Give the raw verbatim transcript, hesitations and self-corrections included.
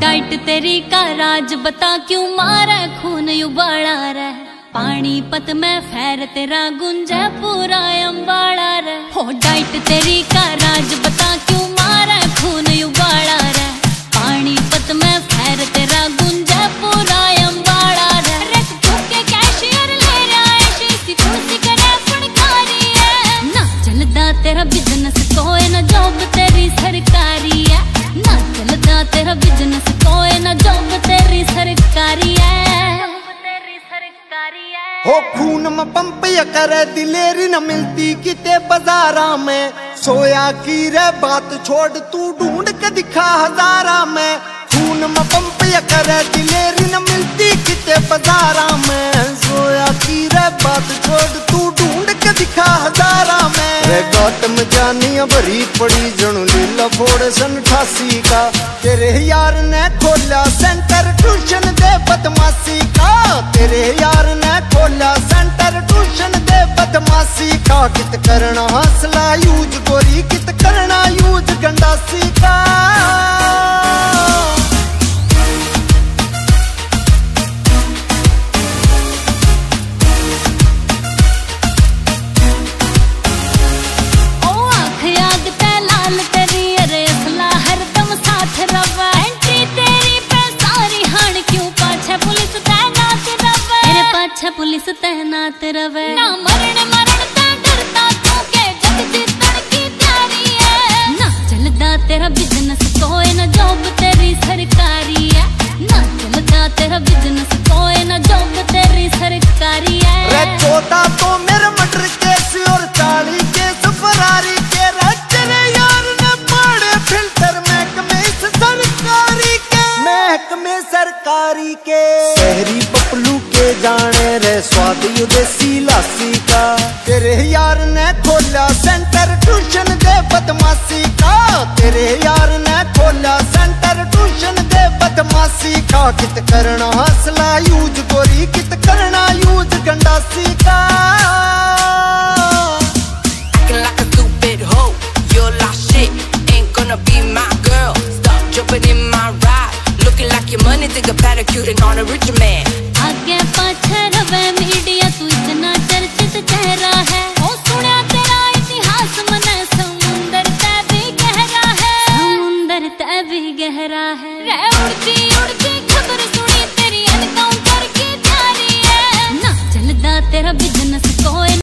Diet तेरी का राज बता क्यों मारे खून उबाला रे। पानीपत में फैर तेरा गुंजा पूरा अम्बाड़ा रे। हो डाइट तेरी का राज बता क्यों मारे खून उबाला रे। पानीपत में फैर तेरा गुंजा पूरा अम्बाड़ा रे। रख के कैशियर ले रहा है शीशी कुर्सी करे फड़कारी है। ना चलदा तेरा बिजनेस कोई ना जॉब तेरी सरकारी है। ना चलदा तेरा बिजनेस कोई ना जॉब तेरी सरकारी है। हो खून में पंप या करे दिलेरी न मिलती किते बाजारा में। सोया की रे बात छोड़ तू ढूंढ के दिखा हजारा में। खून में पंप या करे दिलेरी न मिलती किते बाजारा में। सोया की रे बात छोड़ तू ढूंढ के दिखा हजारा में। रे गौतम जानिया भरी पड़ी जणु लीला फोड़ सन अठासी का। तेरे यार ने खोला सेंटर ट्यूशन दे बदमाशी का। तेरे यार ने खोला सेंटर ट्यूशन दे बदमाशी का। कित करना हौसला यूज गोरी कित करना यूज गंडासी का। पुलिस तैनात रवे ना मरण मरण ते डरता तू के जग जीतन की तैयारी है। ना चलदा तेरा बिजनेस कोई ना जॉब तेरी सरकारी है। ना चलदा तेरा बिजनेस कोई ना जॉब तेरी सरकारी है। रे चौदह तो मेरे मर्डर केस और चालीस केस फरारी के। तेरे यार ने पड़े फिल्टर महकमे इस सरकारी के। महकमे सरकारी के शहरी पपलू के जाने रे स्वाद देसी लासी का। तेरे यार ने खोला सेंटर ट्यूशन दे बदमाशी का। तेरे यार ने खोला सेंटर ट्यूशन दे बदमाशी का। कित करना हौसला यूज गोरी कित करना यूज गंडासी का। Take a pedicure and on a rich man. आगे पाछे रवे मीडिया तू इतना चर्चित चेहरा है। ओ सुना तेरा इतिहास मने समुंदर ते भी गहरा है। समुंदर ते भी गहरा है। रे उड़ती उड़ती खबर सुनी तेरी एनकाउंटर की तैयारी है। ना चलदा तेरा बिजनेस कोई